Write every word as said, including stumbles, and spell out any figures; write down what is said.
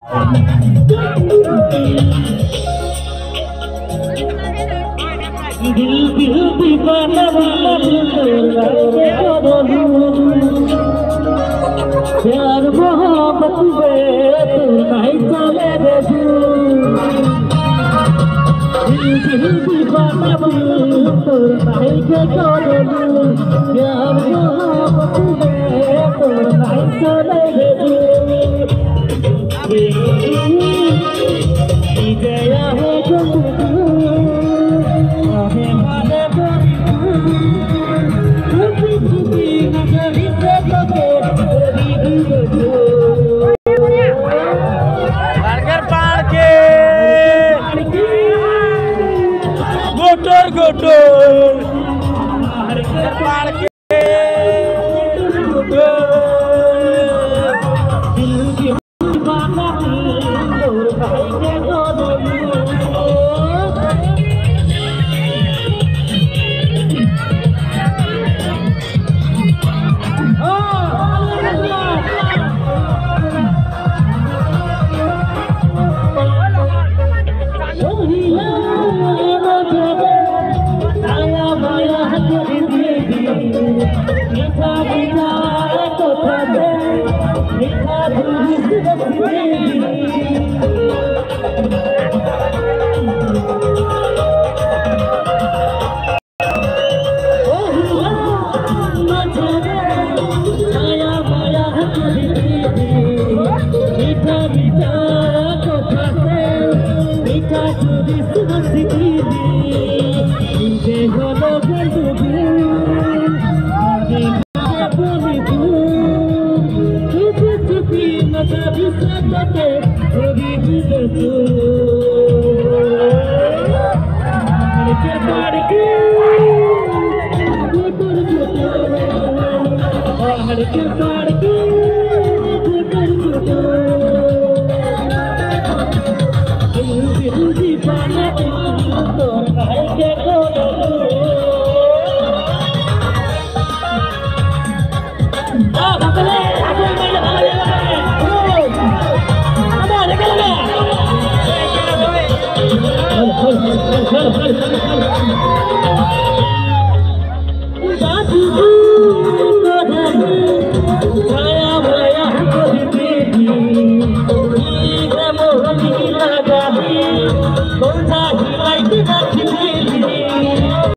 दिल दिल दीवाना वाला प्यार मोहब्बत में तू नहीं चले रे दिल दिल दीवाना तू नहीं के चले प्यार मोहब्बत में तू नहीं चले रे गया है जो गुटर गुटर पाड़ के Saya